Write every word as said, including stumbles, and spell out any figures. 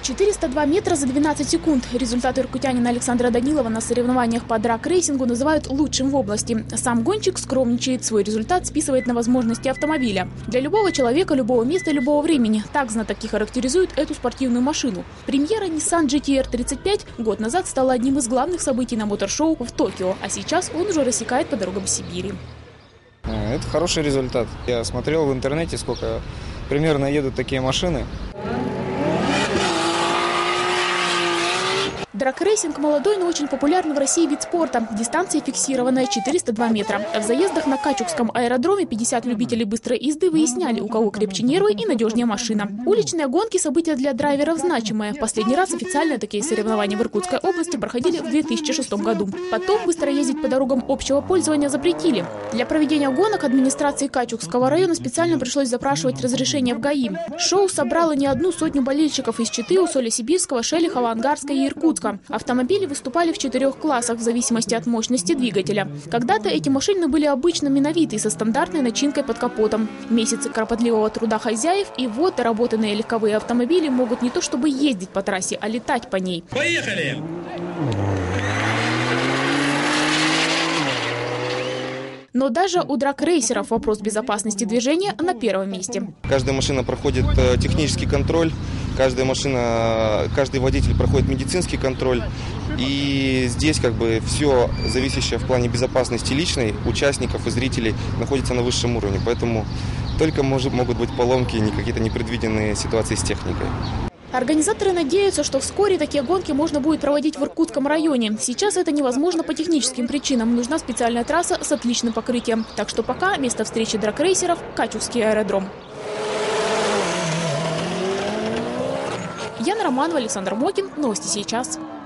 четыреста два метра за двенадцать секунд. Результаты иркутянина Александра Данилова на соревнованиях по драг-рейсингу называют лучшим в области. Сам гонщик скромничает, свой результат списывает на возможности автомобиля. Для любого человека, любого места, любого времени. Так знатоки характеризуют эту спортивную машину. Премьера Nissan джи ти ар тридцать пять год назад стала одним из главных событий на мотор-шоу в Токио, а сейчас он уже рассекает по дорогам Сибири. Это хороший результат. Я смотрел в интернете, сколько примерно едут такие машины. Драг-рейсинг – молодой, но очень популярный в России вид спорта. Дистанция фиксированная – четыреста два метра. В заездах на Качукском аэродроме пятьдесят любителей быстрой езды выясняли, у кого крепче нервы и надежнее машина. Уличные гонки – событие для драйверов значимое. В последний раз официально такие соревнования в Иркутской области проходили в две тысячи шестом году. Потом быстро ездить по дорогам общего пользования запретили. Для проведения гонок администрации Качукского района специально пришлось запрашивать разрешение в ГАИ. Шоу собрало не одну сотню болельщиков из Читы, Усолья-Сибирского, Шелихова, Ангарска и Иркутска. Автомобили выступали в четырех классах в зависимости от мощности двигателя. Когда-то эти машины были обычно миновитые со стандартной начинкой под капотом. Месяцы кропотливого труда хозяев, и вот доработанные легковые автомобили могут не то чтобы ездить по трассе, а летать по ней. Поехали! Но даже у драг-рейсеров вопрос безопасности движения на первом месте. Каждая машина проходит технический контроль, каждая машина, каждый водитель проходит медицинский контроль. И здесь как бы все зависящее в плане безопасности личной участников и зрителей находится на высшем уровне. Поэтому только может, могут быть поломки, не какие-то непредвиденные ситуации с техникой. Организаторы надеются, что вскоре такие гонки можно будет проводить в Иркутском районе. Сейчас это невозможно по техническим причинам. Нужна специальная трасса с отличным покрытием. Так что пока место встречи драг-рейсеров – Качукский аэродром. Яна Романова, Александр Мокин. Новости сейчас.